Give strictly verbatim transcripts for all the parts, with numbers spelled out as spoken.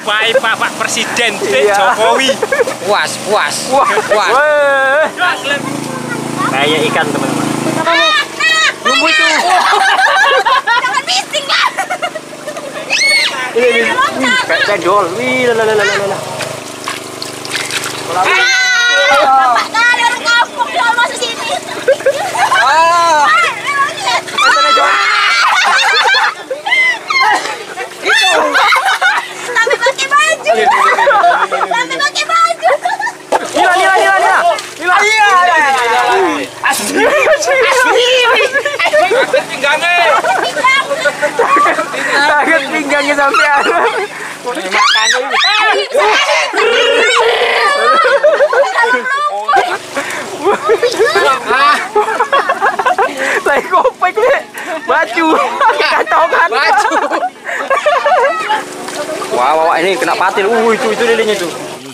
Baik Bapak Presiden Jokowi. Puas, puas. Wah, puas. Kayak ikan teman-teman. Bumbu itu. Jangan bising kan. Ini ini. Kayak cendol. Wih, la la la la la. Bapak kali orang kampung jual masuk sini. Ah. Sana Jon. Sampai pakai baju. Sampai pakai baju. Nila, Nila, Nila, Nila. Nila. Iya. Asli. Sakit pinggangnya. Sakit pinggangnya sampean. Makannya ini. Saya kopek nih. Baju. Kantongan. Baju. Wah, wah, ini kena patil. Uh, itu itu lilinnya tuh.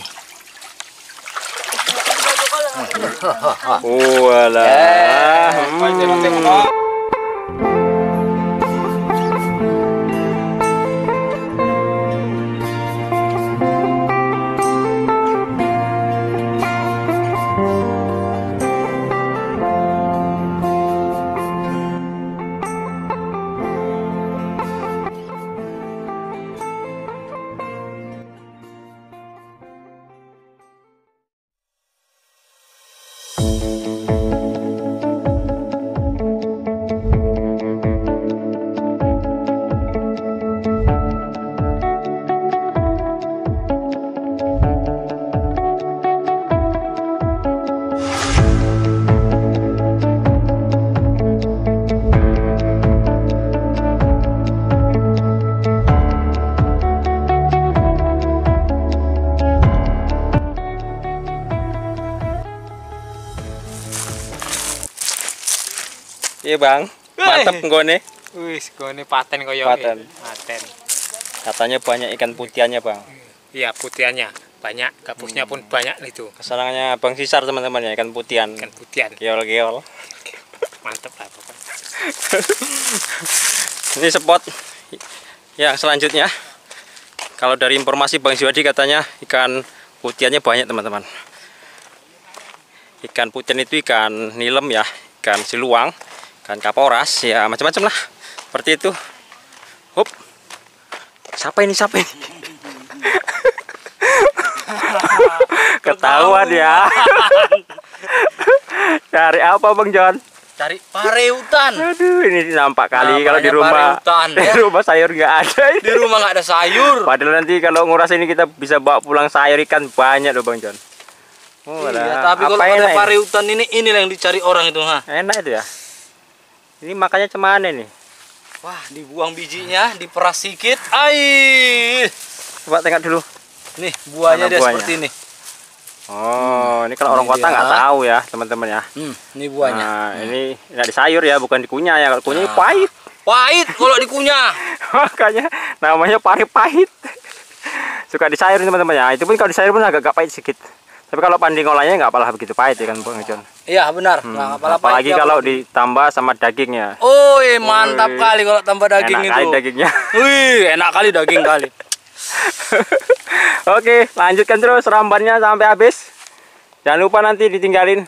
Oh, alah. Hmm. Iya bang, mantep nggone. Wis, gone paten koyo Paten. Paten. Katanya banyak ikan putihannya bang. Iya, putihannya banyak, gabusnya pun banyak itu. Kesenangannya bang Sisar teman-teman ya, ikan putihan. Ikan putihan. Geol-geol. Mantep lah pokoknya. Ini spot yang selanjutnya. Kalau dari informasi Bang Ziwadi katanya ikan putihannya banyak teman-teman. Ikan putihan itu ikan nilem ya, ikan siluang, ikan kaporas, ya macam-macam lah. Seperti itu. Hup. Siapa ini? Siapa ini? Ketahuan ya. Cari apa Bang John? Cari pareutan. Aduh, ini nampak kali Nah, kalau di banyak rumah. pareutan, Di ya. rumah sayur nggak ada. Di rumah nggak ada sayur. Padahal nanti kalau nguras ini kita bisa bawa pulang sayur ikan banyak loh Bang John. Oh, Iya, lah. tapi kalau Apa ada enak ini? pareutan ini inilah yang dicari orang itu, ha. Enak itu ya. Ini makanya cemana nih? Wah, dibuang bijinya, diperas sedikit. Ai. Coba tengok dulu. Nih, buahnya Mana dia buahnya? seperti ini. Oh, ini kalau orang Ini kota dia. nggak tahu ya, teman-teman ya. Hmm, ini buahnya. Nah, ini nggak di sayur ya, bukan dikunyah ya. Kalau kunyah Nah. pahit. Pahit kalau dikunyah. Makanya namanya pari pahit. Suka di sayur teman-teman ya. Itu pun kalau di sayur pun agak-agak pahit sedikit. Tapi kalau panding olahnya nggak apalah begitu pahit ya kan Bang John. Iya, benar. Hmm, Nggak apalah apalagi pahit, kalau apa. ditambah sama dagingnya. Oh, eh, mantap Wih. kali kalau tambah daging Enak itu. kali dagingnya. Wih, enak kali daging kali. Oke, lanjutkan terus rambannya sampai habis. Jangan lupa nanti ditinggalin.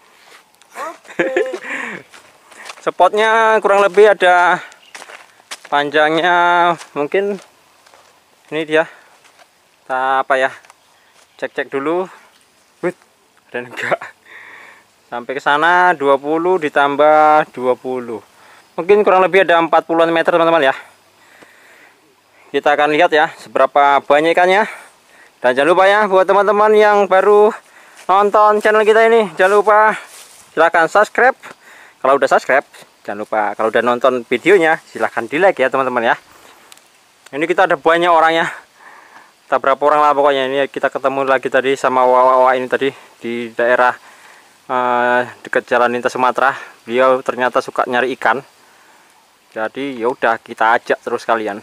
Spotnya kurang lebih ada panjangnya mungkin ini dia. Kita apa ya? Cek-cek dulu. Wih, dan enggak. Sampai ke sana dua puluh ditambah dua puluh. Mungkin kurang lebih ada empat puluhan meter teman-teman ya. Kita akan lihat ya seberapa banyak ikannya. Dan jangan lupa ya buat teman-teman yang baru nonton channel kita ini, jangan lupa silahkan subscribe. Kalau udah subscribe, jangan lupa kalau udah nonton videonya silahkan di like ya teman-teman ya. Ini kita ada banyak orangnya. Kita berapa orang lah pokoknya. Ini kita ketemu lagi tadi sama wawa ini tadi di daerah uh, dekat Jalan Lintas Sumatera. Beliau ternyata suka nyari ikan. Jadi yaudah kita ajak terus kalian.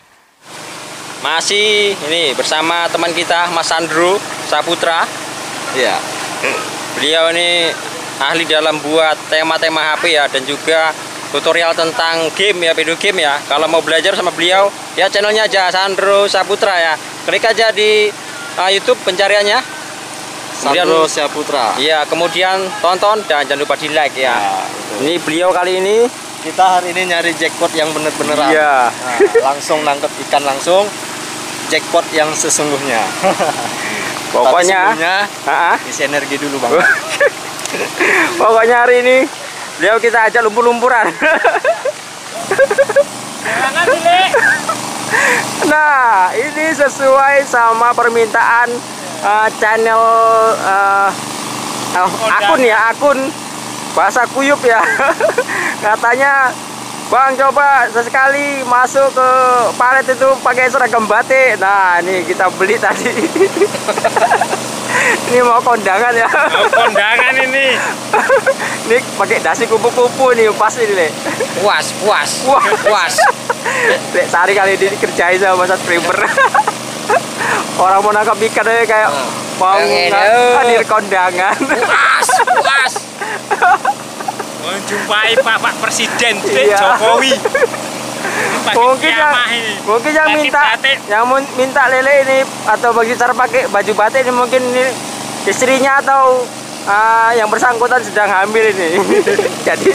Masih ini bersama teman kita Mas Sandro Saputra. Iya. Beliau ini ahli dalam buat tema-tema H P ya, dan juga tutorial tentang game ya, video game ya. Kalau mau belajar sama beliau ya channelnya aja Sandro Saputra ya. klik aja di uh, YouTube pencariannya. Kemudian Sandro Syaputra. iya, kemudian tonton dan jangan lupa di like ya. Ya, Ini beliau kali ini kita hari ini nyari jackpot yang bener-beneran. iya. Nah, langsung nangkep ikan langsung. Jackpot yang sesungguhnya. Pokoknya, Tapi sebelumnya, ah, isi energi dulu bang. pokoknya hari ini beliau kita ajak lumpur-lumpuran. Nah, ini sesuai sama permintaan uh, channel uh, uh, akun ya, akun bahasa kuyup ya. Katanya, Bang, coba sesekali masuk ke palet itu pakai seragam batik. Nah, ini kita beli tadi. Ini mau kondangan ya. Mau kondangan ini. Ini pakai dasi kupu-kupu nih, pas ini, Le. Puas, puas, Wah. puas. Lek Sari kali ini dikerjain sama Mas Primer. Orang mau nangkap ikan aja kayak mau Pengen, nga- eh. hadir kondangan. Puas, puas. Menjumpai Bapak Presiden Iya. Jokowi. Mungkin yang, ini. mungkin yang Pakai minta batik. yang mun- minta lele ini atau bagi cara pakai baju batik ini mungkin ini istrinya atau ah, yang bersangkutan sedang hamil ini. Jadi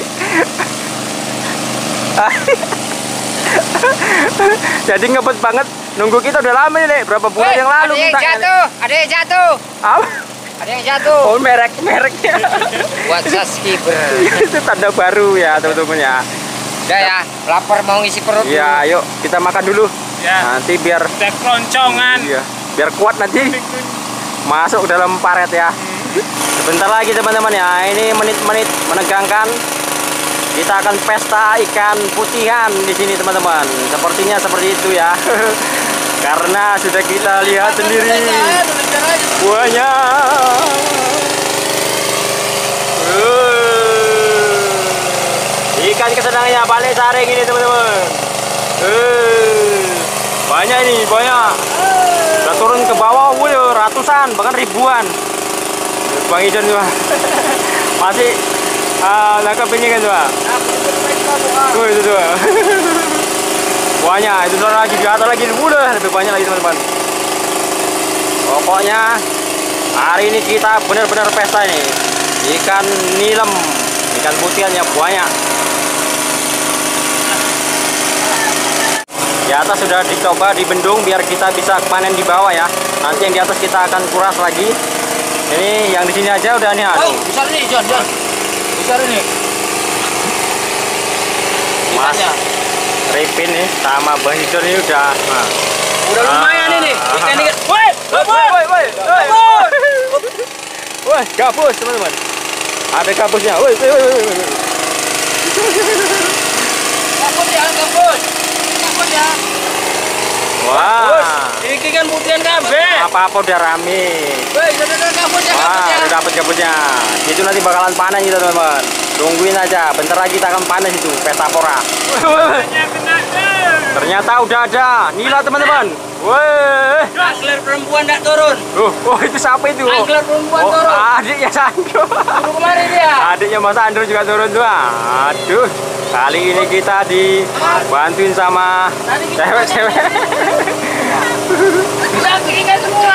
jadi ngebet banget nunggu kita udah lama nih, Le. Berapa bulan yang lalu Ada yang minta- jatuh, ada yang jatuh, Apa? ada yang jatuh. Oh, merek mereknya. Buat subscriber. Itu tanda baru ya, teman-teman ya. Udah ya, lapar mau ngisi perut. Iya, ayo kita makan dulu. Ya. Nanti biar Teh keloncongan. iya, biar kuat nanti masuk dalam paret ya. Sebentar lagi teman-teman ya. Ini menit-menit menegangkan. Kita akan pesta ikan putihan di sini teman-teman. Sepertinya seperti itu ya. Karena sudah kita lihat sendiri banyak. Uh, ikan kesenangannya balik saring ini teman-teman. Uh, banyak ini, banyak. Udah turun ke bawah, wuh, ratusan, bahkan ribuan. Bang Ijon juga masih uh, nangkap ini kan tuh. Tuh itu tuh. Banyak, itu tuh lagi di atas lagi, udah lebih banyak lagi teman-teman. Pokoknya hari ini kita benar-benar pesta ini. Ikan nilem, ikan putihannya banyak. Di atas sudah dicoba dibendung biar kita bisa panen di bawah ya. Nanti yang di atas kita akan kuras lagi. Ini yang di sini aja udah nih. Oh, besar nih, John, John. Besar nih. Mas Ripin nih sama Bang Hidon ini udah. Nah. Udah lumayan ini. Ikan ini. Woi, woi, woi, woi. Woi, gabus teman-teman. Ada gabusnya. Woi, woi, woi, woi. Kaput ya, kaput. Kaput ya. Wah. Ini kan putihan kabe. Apa-apa udah rame. Woi, sudah ada kaput ya, kaput Wah, ya. udah dapet gabusnya. Itu nanti bakalan panen gitu teman-teman. Tungguin aja. Bentar lagi kita akan panen itu petapora. Ternyata udah ada nila teman-teman. Woi. Angler perempuan enggak turun. Oh, oh itu siapa itu? Angler perempuan Oh, turun. adiknya Sandro. Turun kemarin dia. Adiknya Mas Andro juga turun tuh. Aduh, kali ini kita dibantuin sama cewek-cewek. Kita bikinkan semua.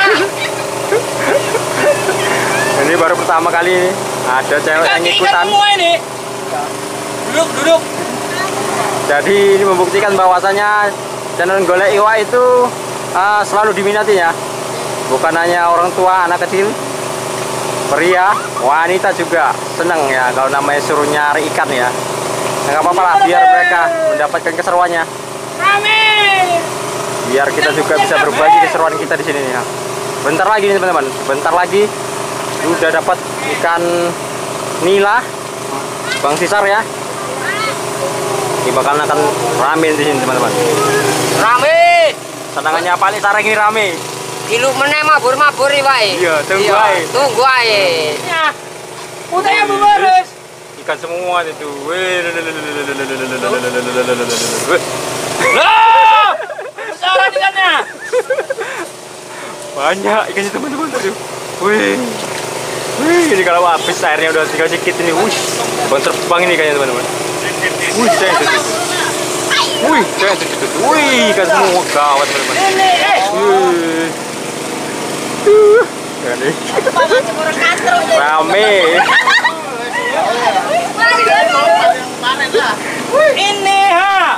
Ini baru pertama kali ini ada cewek Kita yang bikinkan ikutan. semua ini. Duduk, duduk. Jadi ini membuktikan bahwasanya channel Golek Iwa itu uh, selalu diminati ya. Bukan hanya orang tua, anak kecil, pria, wanita juga senang ya kalau namanya suruh nyari ikan ya. Nggak apa-apa lah, biar mereka mendapatkan keseruannya. Rame. Biar kita juga bisa berbagi keseruan kita di sini ya. Bentar lagi nih teman-teman, bentar lagi udah dapat ikan nila, Bang Sisar ya. Ini bakal akan rame di sini teman-teman. Rame. Senangannya paling sarang ini rame. Ilu meneh mabur-mabur iki wae. Iya, tunggu ae. Tunggu ae. Ya. Putihnya beres. Ikan semua itu. Wih. Lah! Besar ikannya. Banyak ikannya teman-teman. Aduh. Wih. Wih, ini kalau habis airnya udah tinggal sedikit ini. Wih. Bang terbang ini ikannya teman-teman. Wih, saya itu. Wih, jangan tuh, tuh, tuh. Wih, ikan semua gawat teman-teman. Wih. Tuh, jangan deh. Rame. Ini ha.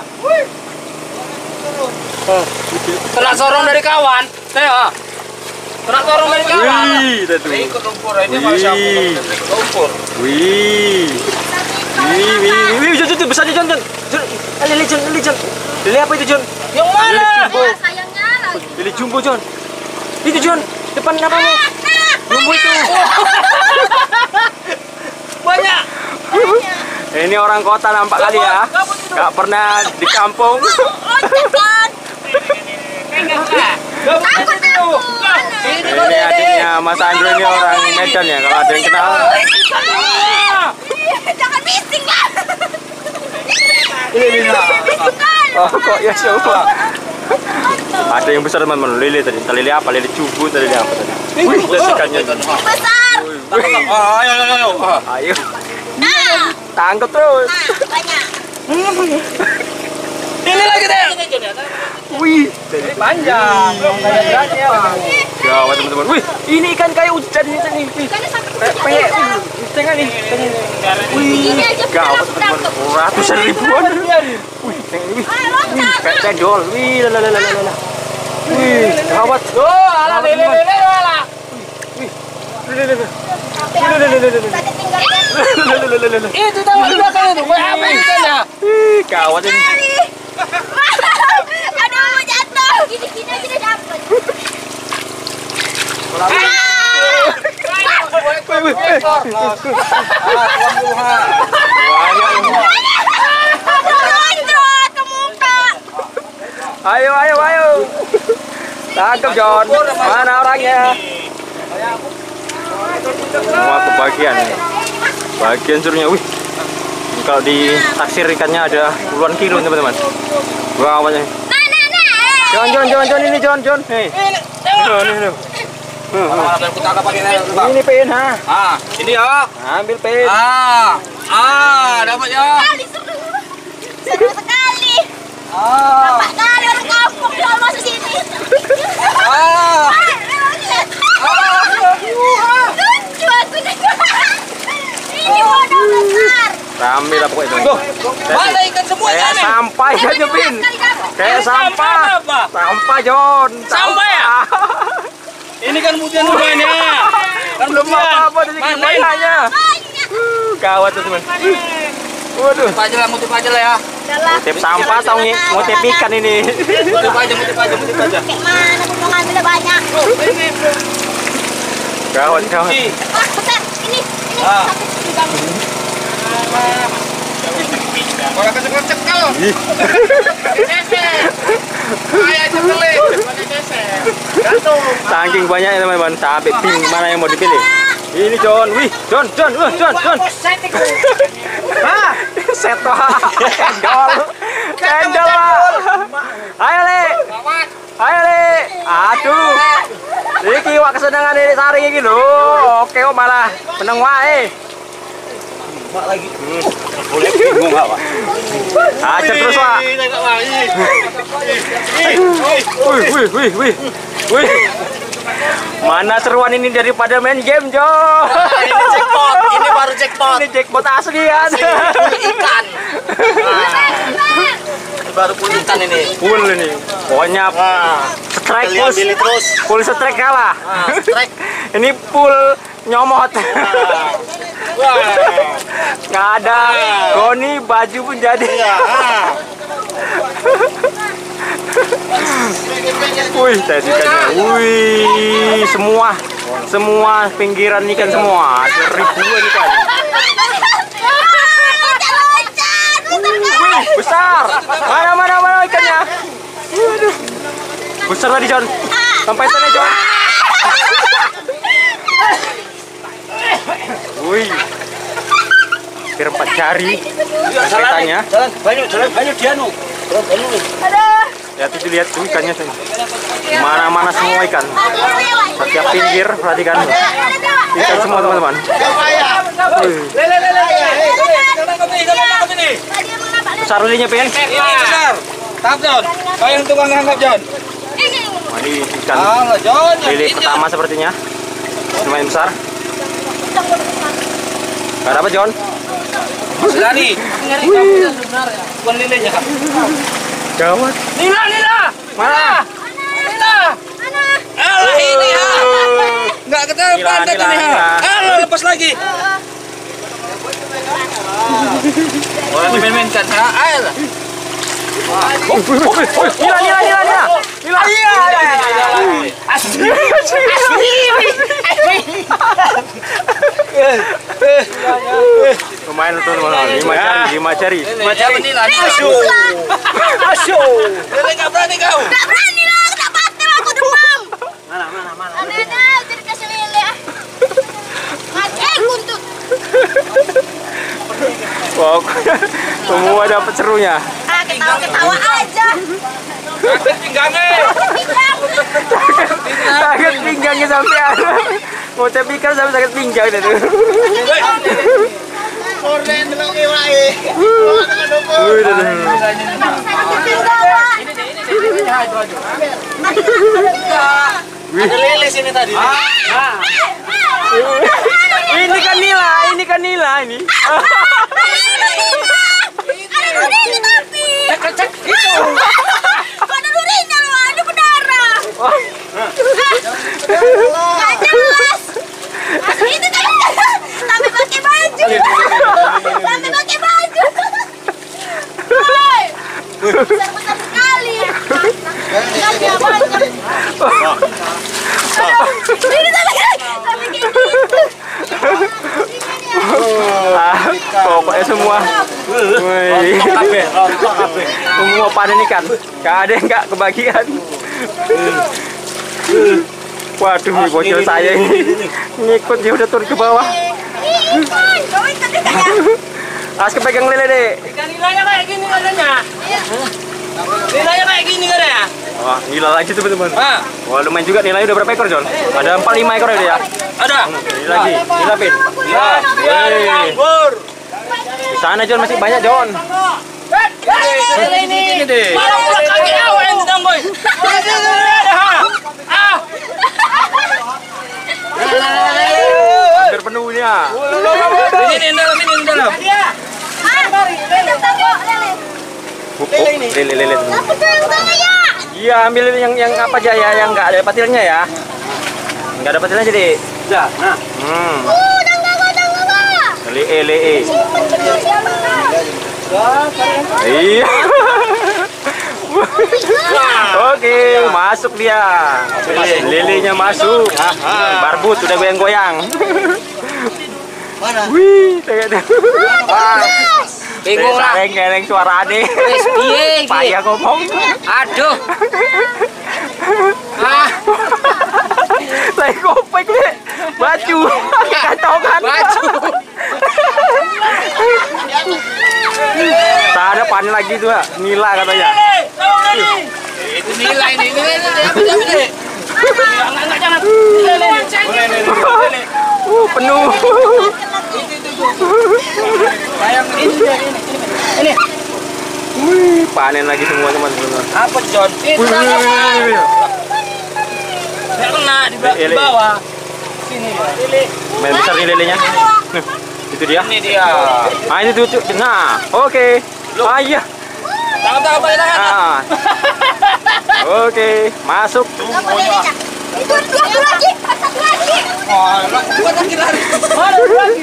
Kena sorong dari kawan. Saya. Kena sorong dari kawan. Wih, tuh. Ikut lumpur ini mau siapa ikut lumpur. Wih. Wih, wih, wih, Jon, Jon, besarnya Jon, Jon. Jon, lele Jon, lele Jon. Lele apa itu Jon? Yang mana? Jumbo. Sayangnya lagi. Lele jumbo Jon. Itu Jon, depan apa nih? Jumbo itu. Banyak. Ini orang kota nampak kali ya. Gak pernah di kampung. Ini adiknya Mas Andro, ini orang Medan ya, kalau ada yang kenal. Jangan bising lah. Ini ini. Oh kok ya semua. Ada yang besar teman-teman, lele tadi. Lele apa? Lele jumbo tadi, lele apa tadi? Wih, ikannya. Besar. Ayo ayo ayo. Ayo. Nah, Tangkap terus. nah, banyak. Ini lagi deh. Wih, Panjang. gawat teman-teman. Wih, ini ikan kayak hujan ini nih. Wih, Kan sampai kayak tengah nih. Wih, Ini aja gawat teman-teman. Ratusan ribuan. Wih, tengah ini. Ayo loncat. Kayak cendol. Wih, la la la la la. Wih, gawat. Oh, ala lele lele ala. Lele lele. Tadi tinggal Itu tahu di belakang itu. Wah, apa ikannya? Ih, gawat ini. Aduh, mau jatuh. Gini-gini aja udah dapet. Wih, wih, eh. Loncat ke muka. Ayo, ayo, ayo. Tangkap Jon. Mana orangnya? Semua kebagian. Bagian suruhnya. Wih. Kalau di taksir ikannya ada puluhan kilo teman-teman. Gawatnya. Nah, nah, nah. Jon, Jon, Jon, Jon, ini Jon, Jon. Hei. Jon, ini. Ini pin ha. Ah, ini ya. Ambil pin. Ah, ah, dapat ya. Kali seru. Seru sekali. Ah, Pak kali orang kampung dia masuk sini. ah. Lucu aku nih. Ini wadah besar. Rame lah pokoknya. Tuh. Mana ikan semua Kayak ikannya? sampah ikannya pin. Kayak sampah. Apa? Sampah Jon. Sampah ya? Ini kan putihan rumahnya. Kan Belum apa-apa dari Mana? banyaknya. Uh, gawat tuh teman. Waduh. Mutip aja lah, mutip aja lah ya. Mutip sampah atau ngi- mutip ikan ini? Mutip aja, mutip aja, mutip aja. Kayak mana aku mau ngambilnya banyak. Gawat, gawat. Nih, Ah, besar. Ini, ini. Ah. Satu di bang. orang kecek-kecek kau. Ih. Ayo aja beli. Gantung. Saking banyaknya teman-teman, sampai bingung mana yang mau dipilih. Ini Jon, wih, Jon, Jon, wah, Jon, Jon. Hah? Set wah, cendol, cendol wah. Ayo le, ayo le, aduh. Iki wak kesenangan ini saring iki lho. Oke kok malah meneng wae. Mak lagi. Boleh bingung enggak, Pak? Aja terus wah. Wih, wih, wih, wih, wih. Mana seruan ini daripada main game, Jo? Ini jackpot, ini baru jackpot. Ini jackpot aslian. Ikan. Ini baru full ikan ini. Full ini. Pokoknya strike Kalian full, pilih terus. full strike kalah. Ah, strike. Ini full nyomot. Wah. Nggak ada goni, baju pun jadi. Ah. Wih, tadi ikannya. Wih, semua, semua pinggiran ikan semua. Ada ribuan ikan. Wih, besar. Mana, mana, mana ikannya? Waduh. Besar tadi, Jon. Sampai sana, Jon. Wih. Hampir empat jari. Ikannya. Jalan banyak, jalan banyak dia nu. Jalan banyak nih. Lihat itu, lihat tuh ikannya tuh. Mana-mana semua ikan. Setiap pinggir perhatikan. Ikan semua teman-teman. Wih. Lele lele lele. Ikan apa ini? Ikan apa ini? Besar lilinya pengen. Ini besar. Tap John. Kau yang tukang ngangkat John. Wah, ini ikan Halo John. lele pertama sepertinya. Lumayan besar. Gak ada apa John? Sudah nih. Ngeri kamu sebenarnya. Bukan lelenya. Gawat. Nila, Nila. Mana? Nila. Alah ini ha. Enggak ketemu Nila, pantat Nila, ini ha. Nila. Alah lepas lagi. Orang main-main kan ha. Ayolah. Nila, Nila, Nila, Nila. Nila. Asli. Lumayan tuh lima jari, lima jari. Lima jari Nila. Asyuk. Asyuk. Lele enggak berani kau. Gak berani lah, kena batin aku demam. Mana, mana, mana. Ada ada, jadi kasih lele. Mati kuntut. Wow, semua dapat serunya. Ah, ketawa-ketawa aja. Sakit pinggangnya. Pinggang. Sakit pinggangnya sampai ada. Mau saya pikir sampai sakit pinggang itu. Ada lele sini tadi. Ini kan Nila, ini kan Nila ini. Ada durinya tapi. Cek itu. Ada durinya loh, ada berdarah. Gak jelas. Asli itu tadi. Tapi pakai baju. Tapi pakai baju. Hai. Besar-besar sekali. Ikannya banyak. Ini tapi tapi kayak gitu. Ah, pokoknya semua. Wih. Semua panen ikan. Gak ada yang gak kebagian. Waduh, nih bocil saya ini ngikut dia udah turun ke bawah. Ikan, kau ikan tidak ya? As kepegang lele deh. Ikan nilainya kayak gini katanya. Nilainya kayak gini katanya. Wah, nila lagi teman-teman. Ah, Wah, lumayan juga nilai udah berapa ekor, John? Ada empat lima ekor ya? ada. Ini lagi, nila pin. Ya, ya, nganggur. Di sana John masih banyak John. Ini ini. Malah udah kaki awal yang sedang boy. Ah. Hampir penuh ini ya. Ini ini dalam ini dalam. Oh, lele lele. Apa tuh yang saya? Iya, ambil yang yang apa aja ya, yang nggak ada patilnya ya. Nggak ada patilnya jadi. Ya, nah. Hmm. Uh, tangga gua, tangga gua. Lele lele. Simpen betul siapa? Iya. Oke, masuk dia. Lele, lelenya masuk. Barbut udah goyang-goyang. Mana? Wih, tengok. Bingung lah. Ngereng suara ade. Wis piye iki? Payah ngomong. Aduh. Ah, Lagi kopek nih. Baju. Kantongan. baju. Tak ada panen lagi tuh, ya. Nila katanya. Itu nilai ini, nilai ini, apa ini? Enggak, enggak, jangan. Nilai, nilai. Uh, penuh. Sayang ini, ini, ini. Wih, panen lagi semua teman-teman. Apa John? Itu Wih, wih, wih, wih. nggak kena di ba- di Lele. bawah. Sini dia. Main besar nih lelenya. Nih, itu dia. Ini dia. Ah, ini tuh. Nah, oke. Ah, iya. Tangan tangan pakai tangan. Ah. Oke, masuk. Apa lelenya? Itu satu lagi, satu lagi. Oh, buat lagi lari. Mana lagi?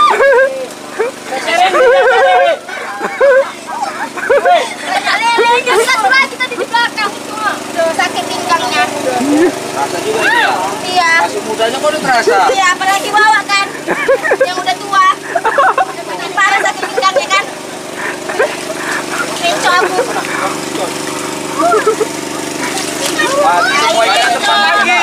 Seren ini. Lelenya satu lagi tadi di belakang. Tuh, sakit pinggangnya. Rasa juga ini ya. Iya. Masih mudanya kok udah terasa. Iya, apalagi bawa kan. Yang udah tua. Makin parah sakit pinggangnya kan. Kencok aku. Mau ikan depan lagi.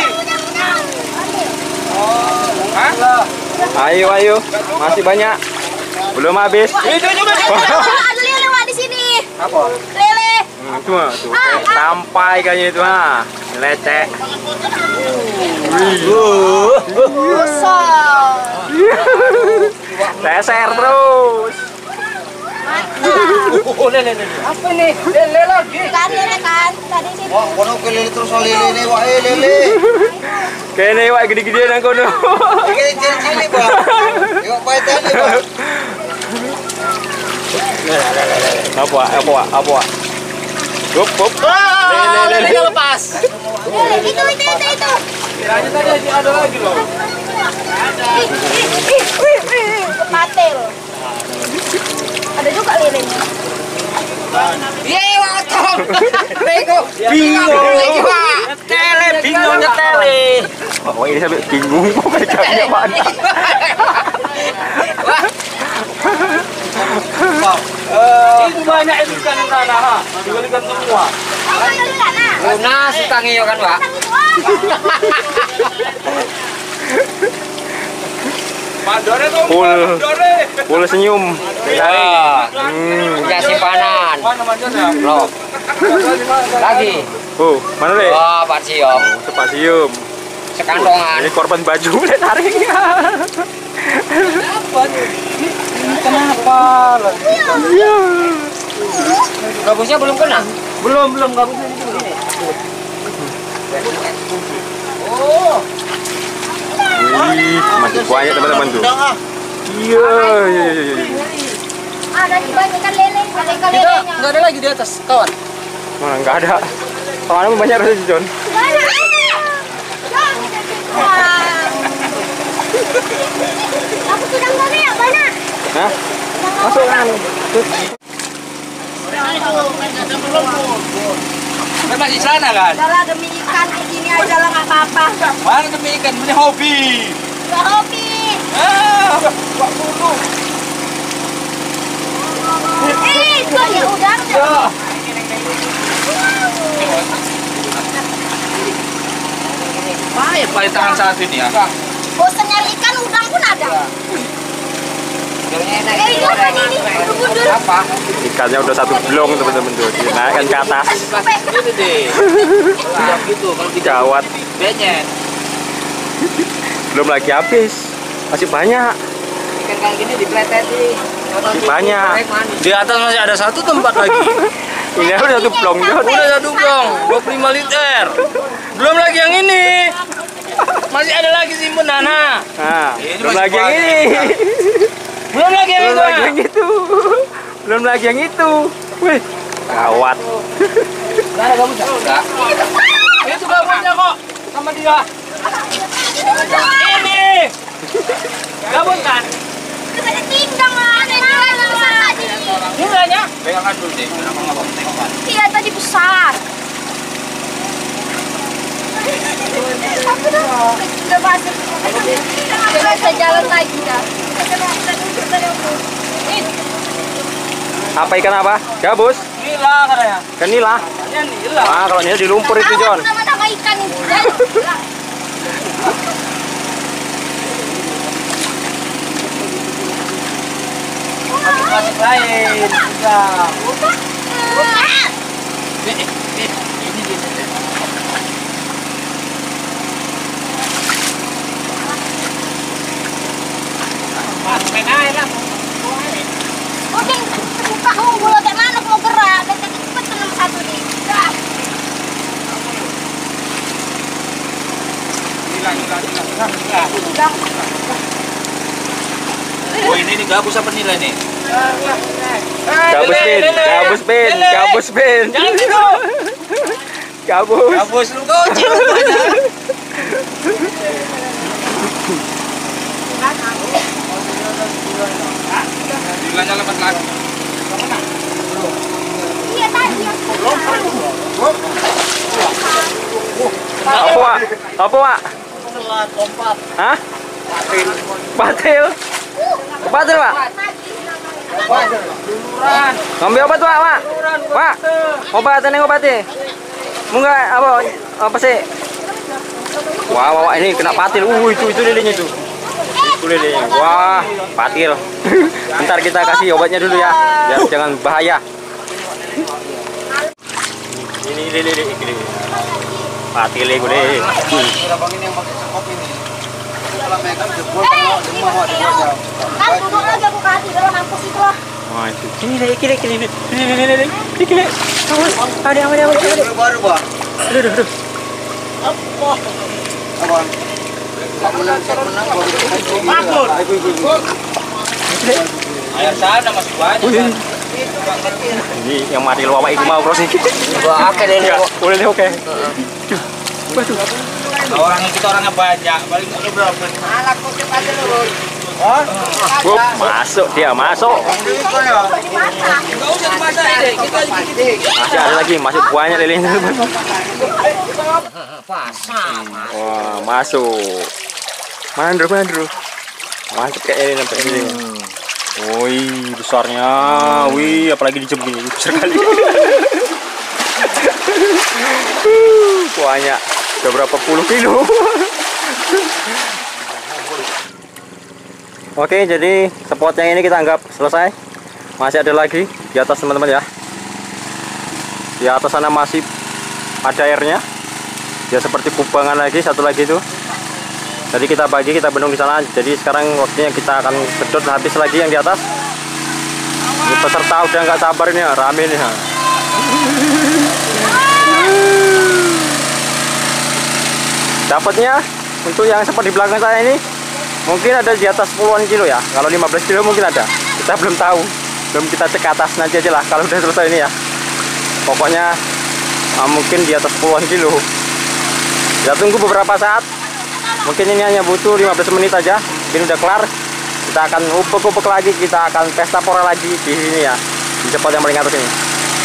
Hah? Ayo, ayo. Masih banyak. Belum habis. Itu juga. Ada lele Wak, di sini. Apa? Lele. Hmm, itu mah tuh. Kayak sampai kayaknya itu ha. Lecek. Kosong. Teser terus. Mati. Oh, lele, lele. Apa ini? Lele lagi. Kan lele kan. Tadi sih. Wah, kono ke lele terus lele ini, wah eh lele. Kayaknya wak gede-gede nang kono. Ini cili-cili, Bang. Tengok paetan nih, Bang. Apa wak? Apa wak? Apa wak? Hop, hop. Lele, lele lepas. Lele itu itu itu itu. Kiranya tadi ada lagi loh. Ih, ih, ih, ih, ih. Patil. Ada juga lelenya. Yeay, wakong. Bego. Bingung. Tele, bingungnya tele. Oh, ini sampai bingung mau pegangnya mana. Itu banyak itu ikan yang sana, ha. Dibelikan semua. Oh, lele kana. Nah, si tangi kan, Pak. Mandore tuh, Full. mandore. Full senyum. Ya, Hmm. punya simpanan. Mana mandornya? Loh. Lagi. Oh, mana deh? Wah, Pak Siom. Spasium. Sekandongan. Ini korban baju udah tarik. Kenapa? Iya. Gabusnya belum kena? Belum, belum gabusnya itu belum. Oh. Wih, masih banyak teman-teman tuh. Iya, iya, iya, iya. Ada di banyak kan lele, ada ikan Kita lelenya. nggak ada lagi di atas, kawan. Mana nggak ada. Soalnya banyak rasanya John. Banyak. Wah. Aku sudah ngomong ya banyak. Hah? Masuk kan? Kan masih sana kan? Udahlah demi ikan begini aja lah nggak apa-apa. Mana demi ikan? Ini hobi. Gak hobi. Ah, Pak Kudu. Eh, itu aja udang. Ya. Pahit, pahit tangan satu ini ya. Bosan nyari ikan udang pun ada. Eh, itu apa ini? Itu gundul. Apa? Ikannya udah satu blong teman-teman tuh. Dinaikkan ke atas. Itu deh. Nah, gitu kalau tidak Gawat. benyet. Belum lagi habis. Masih banyak. Ikan kayak gini dipletetin. Banyak. Di atas masih ada satu tempat lagi. Ini udah satu blong John. Udah satu blong, dua puluh lima liter. Belum lagi yang ini. Masih ada lagi simpenan. Nah. Nah, Ini belum masih lagi yang banyak. ini. Belum lagi yang Belum itu. lagi yang itu. Belum lagi yang itu. Wih, gawat. Enggak ada gabusnya? Enggak. Itu gabusnya kok sama dia. Ini. Gabus kan? Ada tingkang lah, ada yang besar tadi. Mulanya. Pegangkan dulu deh. Kenapa enggak mau tengokkan? Iya tadi besar. Aku udah udah masuk. Udah bisa jalan lagi dah. Apa ikan apa? Gabus? Nila katanya. Ikan nila. Ini nila. Wah, kalau nila di lumpur itu John. Nama-nama ikan ini. Masih lain. Enggak. Ini ini ini di sini. Main air lah. Udah buka kamu bola kayak mana mau gerak dan tadi cepet ke nomor satu nih. Dah. Hilang hilang hilang hilang. Udah. Oh ini nih gabus apa nilai nih? Gabus bin, gabus bin, gabus bin. Jangan gitu. Gabus. Gabus lu kau ciluk aja. Nilainya lepas lagi. Iya tadi yang Apa Wak? Apa Wak? Selat lompat. Hah? Patil. Patil Wak? Duluran. Ngambil obat Wak, Wak? Wak? Obat, ini obatnya. Mau nggak apa? Apa sih? Wah, wah, wah, ini kena patil. Uh, itu itu lilenya itu. Itu lilenya. Wah, patil. Bentar kita kasih obatnya dulu ya, biar jangan bahaya. Ini lele lele ini. Patil gue deh. Berapa ini yang pakai sekop ini? Kalau megang jebol Eh, kalau demam mau di bawah. kan duduk lagi aku kasih dalam mampus itu lah. Wah, itu. Ini lagi kiri kiri. Ini ini ini ini. Kiri kiri. Awas. Ada ada ada. Baru, Pak. Aduh aduh aduh. Apa? Tak menang, tak menang. Mampun. Air sana masih banyak. Ini yang mati lu awak itu mau bro sih. Wah, oke deh. Boleh deh oke. Waduh. Orang kita orangnya banyak, paling ada berapa? Anak kocok aja lu. Wup, masuk dia masuk. Enggak usah dimasak deh, kita dikit-dikit. Masih ada lagi, masih banyak lilin. Wah, masuk. Mandru, mandru. Masuk kayak ini sampai ini. Wih, besarnya. Wih, apalagi dijemur ini besar kali. Banyak. Udah berapa puluh kilo. Oke, jadi spot yang ini kita anggap selesai. Masih ada lagi di atas teman-teman ya. Di atas sana masih ada airnya. Ya seperti kubangan lagi, satu lagi itu. Jadi kita bagi, kita bendung di sana. Jadi sekarang waktunya kita akan sedot habis lagi yang di atas. Ini peserta udah nggak sabar ini, rame nih. Dapatnya untuk yang seperti di belakang saya ini mungkin ada di atas puluhan kilo ya. Kalau lima belas kilo mungkin ada. Kita belum tahu. Belum kita cek atas nanti aja lah kalau udah selesai ini ya. Pokoknya uh, mungkin di atas puluhan kilo. Kita tunggu beberapa saat. Mungkin ini hanya butuh lima belas menit aja. Mungkin udah kelar. Kita akan upek-upek lagi, kita akan pesta pora lagi di sini ya. Di spot yang paling atas ini.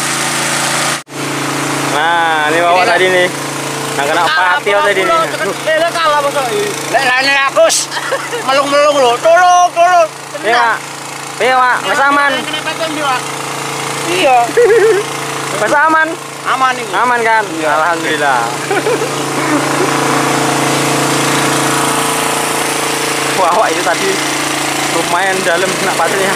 Nah, ini bawa tadi nih. Nah, kena pati tadi nih. Eh, kalah masuk. Lek lane akus. Melung-melung lho. Tolong, tolong. Iya, Pak. Iya, Pak. Mas aman. Iya. Mas aman. Aman ini. Aman kan? Alhamdulillah. Wah, wah, itu tadi lumayan dalam kena pasirnya.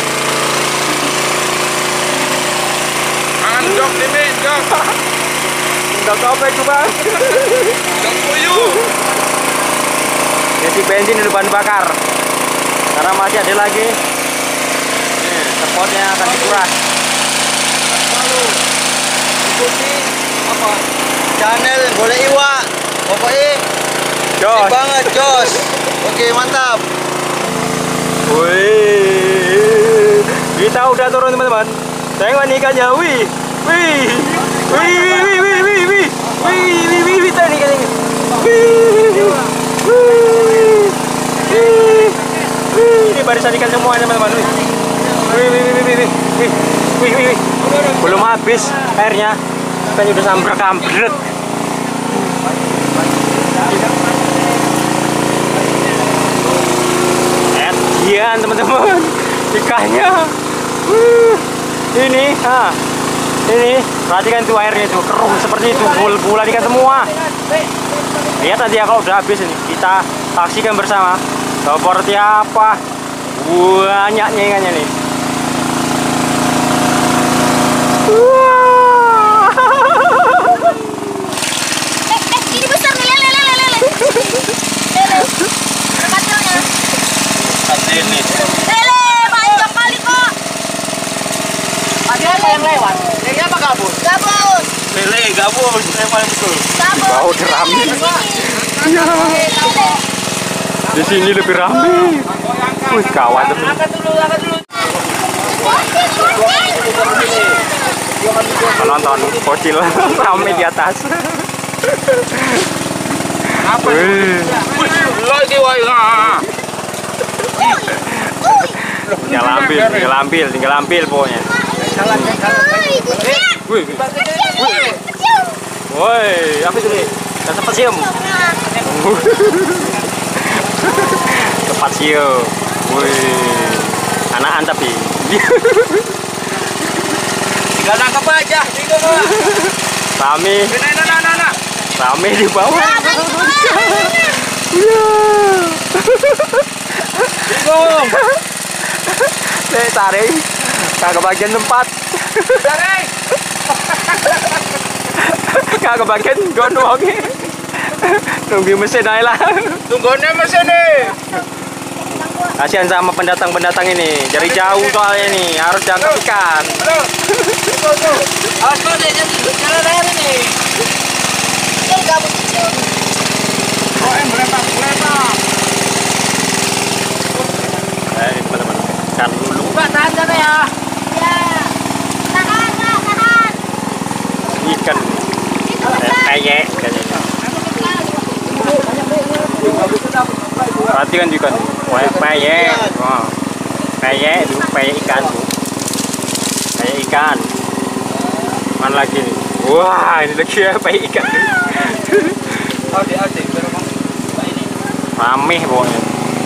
Anjok ini, jok. Udah kopek juga. Jok puyuh. Isi bensin di bahan bakar. Karena masih ada lagi. Nih, spotnya akan dikuras. Lalu ikuti apa? Channel boleh iwak. Pokoknya Jos. banget, Jos. Oke, mantap. Wih, kita udah turun teman-teman. Tengok nih ikannya, wih, wih, wih, wih, wih, wih, wih, wih, wih, wih, wih, wih, tuh nih ikannya, wih, wih, wih, wih, ini barisan ikan semua teman-teman, wih, wih, wih, wih, wih, wih, wih, wih, wih, belum habis airnya, ikannya udah sambrak-ambret. Iya teman-teman, ikannya, uh, ini, ah, ini, perhatikan tuh airnya tuh keruh seperti itu, bul-bulan ikan semua. Lihat tadi ya kalau udah habis ini, kita saksikan bersama seperti apa banyaknya ikannya nih. Wah. Eh, eh, ini besar nih, lele, lele, lele. Lele, kacaunya. Ini. Lele, panjang kali kok. Ada apa yang lewat? Ini apa gabus? Gabus, Lele, gabus. Lewat betul. gabus. Bau udah rame. Iya. Di sini lebih rame. Wih, kawan teman. Angkat dulu, angkat dulu. Penonton bocil rame di atas. Apa? Wih, Lagi wah. tinggal ambil, tinggal ambil, tinggal ambil pokoknya. Wih, wih, woi, apa itu nih? Dan sempat sium. Tempat sium. Wih, anakan tapi. Tinggal nangkap aja. Tinggal bawah. Rame, Nah, nah, nah, nah, nah. rame di bawah. Iya. Bingung. Saya tarik, kagak bagian tempat. Tarik. Kagak bagian gondong. Nunggu mesin aja lah. Tunggunya mesin nih. Kasihan sama pendatang-pendatang ini. Dari jauh soalnya nih, harus tangkap ikan. Awas kau deh, jalan air ini. Itu gabut kecil. Oh, em berempat, berempat. Nah, ini teman-teman. Ikan dulu. Buka tahan sana ya. Ya. Tahan, Kak, tahan. Ikan. Kayak kayaknya. Perhatikan juga nih. Kayak peyek. Wah. Peyek itu peyek ikan. Peyek ikan. Mana lagi nih? Wah, ini lagi ya peyek ikan. Adik, adik, Rame pokoknya.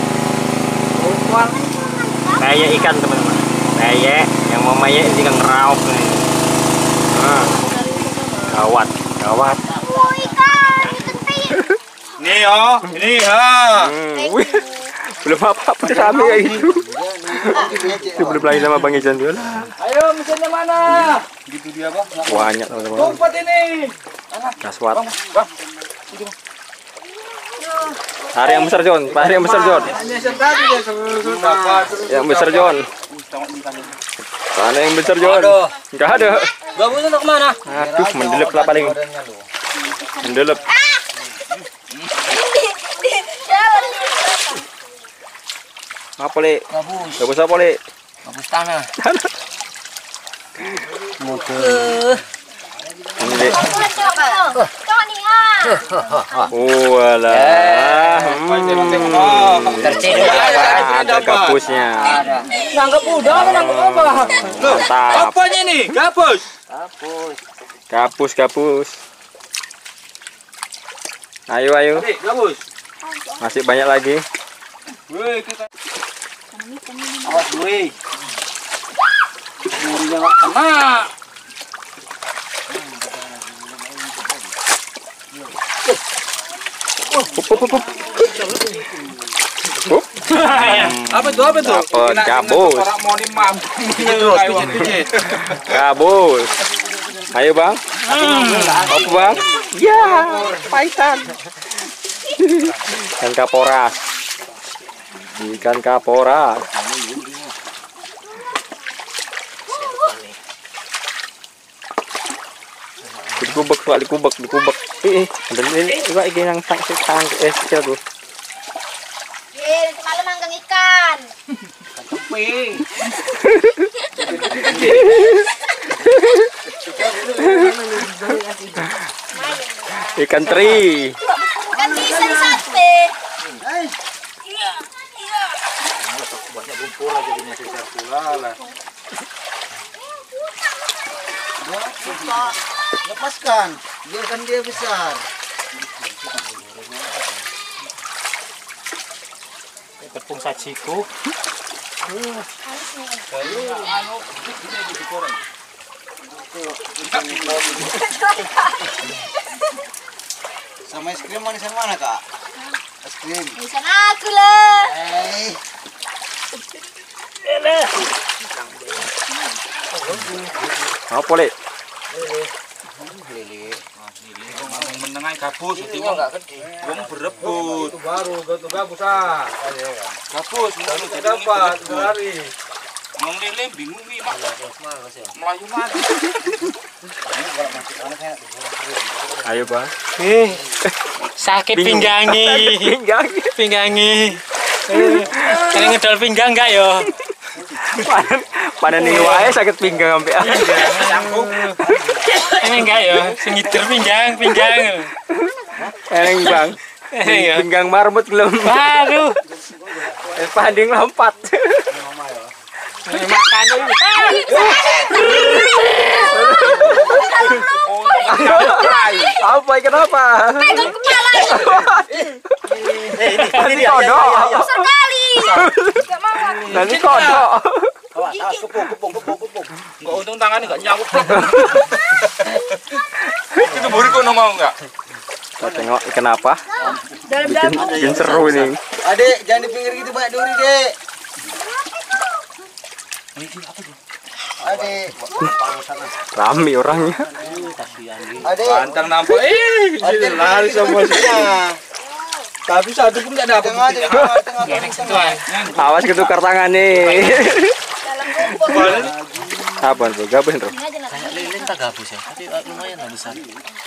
Peyek ikan teman-teman. Peyek yang mau peyek juga ngeraup nih. Nah. Gawat, gawat. Oh, ikan. Ikan peyek. Nih yo, ini ha. Hmm, wih. Belum apa-apa rame kayak gitu. Itu belum lagi sama Bang Ijan dulu. Ayo, mesinnya mana? Gitu dia, Bang. Banyak teman-teman. Tempat ini. Kaswat. Bang. Tarik yang besar John, tarik yang besar John. Yang besar John. Tarik yang besar John. Enggak ada. Gabus untuk mana? Aduh, mendelep lah paling. Mendelep. Apa le? Gabus. Gabus apa le? Gabus tanah. Ini le. Coba nih, ah. Oh alah. Hmm. Tercedok. Ada gabusnya. Nangkep udang, nangkep apa? Mantap. Apanya nih? Gabus. Gabus, gabus. Ayo, ayo. Adik, gabus. Masih banyak lagi. Woi, kita. Awas, woi. Durinya nggak kena. Hup, hup, hup, hup. Hup. Apa itu? Apa itu? Dapat gabus. Orang mau nih mam. Terus pijit-pijit. Gabus. Ayo bang. Apa bang? Ya, paitan. Ikan kaporas. Ikan kaporas. Dikubek, soal dikubek, dikubek. Ih, ada ini juga ini yang tang tang eh kecil tuh. Eh, nanti malam manggang ikan. Tepi. Ikan teri. Kan bisa di sate. Iya, iya. Banyak lumpur aja jadinya sisar pula lah. Lepaskan, biarkan dia besar. Tepung sajiku. Sama es krim manisan mana kak? Es krim. Bisa aku lah. Eh, Apa le? Menengai gabus, itu enggak gede. Wong berebut. Itu baru, itu gabus ah. Gabus, itu dapat lari. Ngomong lele bingung nih, Mak. Melayu mati. Ayo bang. Eh, sakit Bingung. pinggangi, Pinggang. pinggangi. Eh, kalian ngedol pinggang enggak yo? Panen panen ini wae sakit pinggang sampai Emang enggak yo? Sengider pinggang, pinggang. Eleng bang. Eleng ya? Pinggang marmut belum. Baru Eh, Panding lompat. makan dulu. Apa kenapa? Pegang kepala. Nanti kodok. Besar kali. Enggak mau aku. Nanti kodok. Enggak untung tangannya enggak nyamuk. Itu buri kono mau enggak? Kita tengok ikan apa? Dalam Bikin, bikin seru ini. Adek, jangan di pinggir gitu banyak duri dek. Adek, Rame orangnya. adek, Pantang nampak. Eh, adek lari semua sih. sini. Tapi satu pun nggak dapat. Tengah tengah tengah tengah. Awas ketukar tangan nih. Dalam rumput. Apa tuh? Gabus bro. Ini aja nak. Lilin tak gabus ya, tapi lumayan lah besar.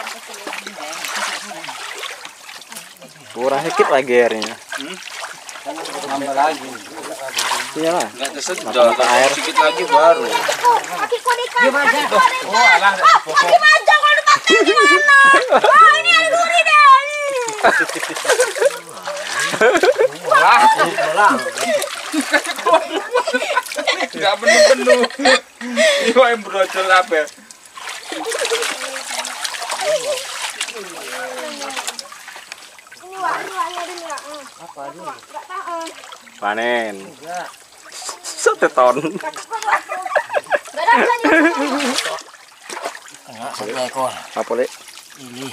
Kurang sedikit lagi airnya. Nambah lagi. Iya lah. Nggak kesedot. Air sedikit lagi baru. Kaki kuning kan. Kaki kuning. Oh, kaki manja kalau dipakai gimana? Wah, ini yang gurih deh. Nggak penuh-penuh. Ini yang brocol apa ya? Ini warna-warna ini ya. Apa ini? Enggak tahu. Panen. Satu ton. Enggak ada habisnya. Enggak, satu ekor. Apa lek? Ini.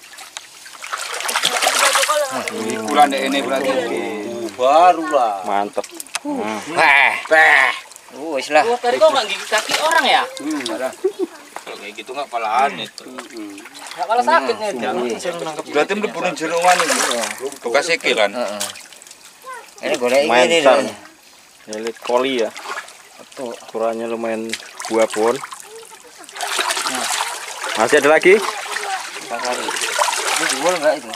Ini bulan deh ini berarti. Baru lah. Mantap. Hmm. Wah, wah. Oh, wis lah. Tadi kok enggak gigit kaki orang ya? Hmm, ada. Kalau kayak gitu nggak palahan itu. Enggak malah sakit nih. Jangan disuruh nangkep. Berarti mlebu jeroan itu. Bekas sekilan. Heeh. Ini golek Lumayan ini besar. nih. Ini koli ya. Tuh. Ukurannya lumayan dua pun. Masih ada lagi? Empat kali. Ini jual enggak itu?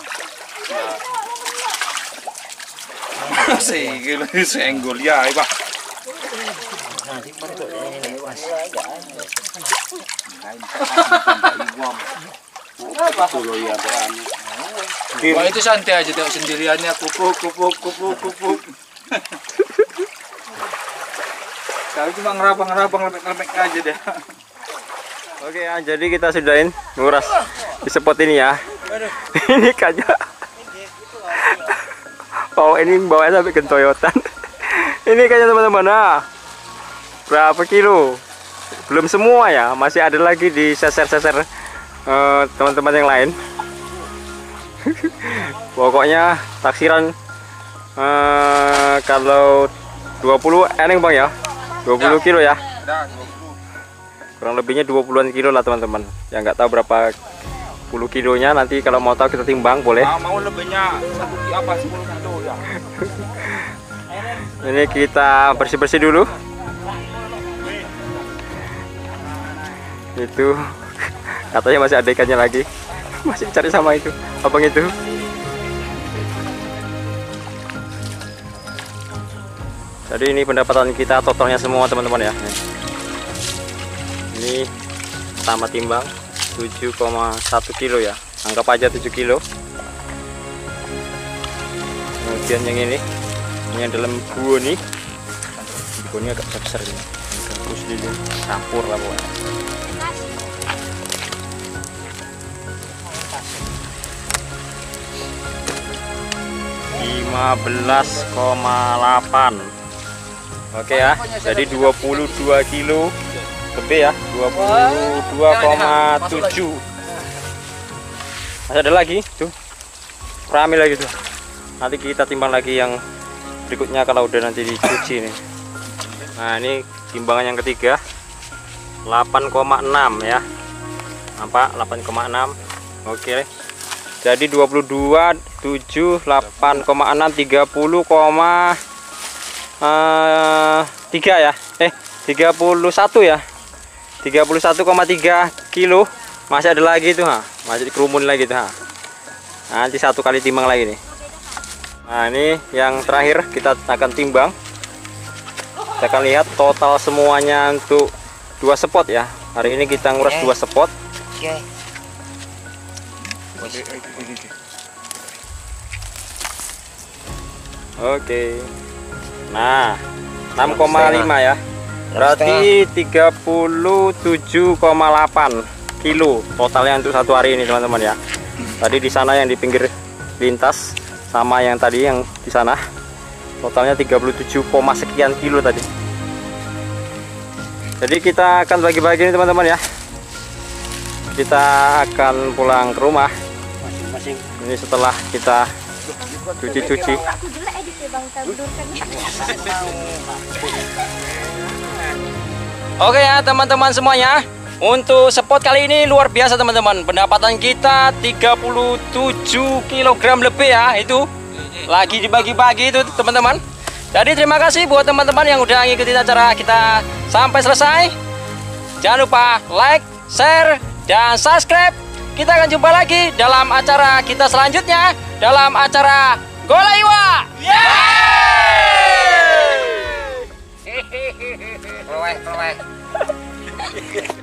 Masih gila senggol ya, Pak. Nanti baru ini Mas. Wah itu santai aja tengok sendiriannya kupuk kupuk kupuk kupuk. Kalau cuma ngerabang-ngerabang lepek-lepek aja deh. Oke ya, jadi kita sudahin nguras di spot ini ya. Ini kaca. Oh ini bawanya sampai kentoyotan. Ini kayaknya teman-teman, nah berapa kilo? Belum semua ya, masih ada lagi di seser-seser teman-teman uh, yang lain. Pokoknya taksiran uh, kalau dua puluh eneng bang ya, dua puluh kilo ya. Kurang lebihnya dua puluhan kilo lah teman-teman. Ya nggak tahu berapa puluh kilonya, nanti kalau mau tahu kita timbang boleh. Nah, mau lebihnya satu kilo apa sepuluh kilo ya. Ini kita bersih-bersih dulu. Itu katanya masih ada ikannya lagi. Masih cari sama itu abang itu. Jadi ini pendapatan kita totalnya semua teman-teman ya. Ini sama timbang tujuh koma satu kilo ya, anggap aja tujuh kilo. Kemudian yang ini, ini yang dalam gua nih, gua ini agak besar ini, terus dulu campur lah pokoknya. lima belas koma delapan. Oke ya, jadi dua puluh dua kilo lebih ya, dua puluh dua koma tujuh. Masih ada lagi tuh, rame lagi tuh. Nanti kita timbang lagi yang berikutnya kalau udah nanti dicuci nih. Nah ini timbangan yang ketiga, delapan koma enam ya, nampak delapan koma enam. Oke, jadi dua puluh dua, tujuh, delapan koma enam, tiga puluh koma tiga ya, eh tiga puluh satu ya, tiga puluh satu koma tiga kilo. Masih ada lagi tuh, ha. Masih dikerumun lagi tuh, ha. Nanti satu kali timbang lagi nih. Nah ini yang terakhir kita akan timbang. Kita akan lihat total semuanya untuk dua spot ya. Hari ini kita nguras dua spot. Oke. Oke. Nah, enam koma lima ya. Berarti tiga puluh tujuh koma delapan kilo totalnya untuk satu hari ini teman-teman ya. Tadi di sana yang di pinggir lintas sama yang tadi yang di sana totalnya tiga puluh tujuh, sekian kilo tadi. Jadi kita akan bagi-bagi nih teman-teman ya. Kita akan pulang ke rumah masing-masing. Ini setelah kita cuci-cuci. Aku jelek edit ya bang, tandurkan. Oke ya teman-teman semuanya, untuk spot kali ini luar biasa teman-teman. Pendapatan kita tiga puluh tujuh kilogram lebih ya, itu lagi dibagi-bagi itu teman-teman. Jadi terima kasih buat teman-teman yang udah ngikutin acara kita sampai selesai. Jangan lupa like, share, dan subscribe. Kita akan jumpa lagi dalam acara kita selanjutnya, dalam acara Golaiwa. Yeay!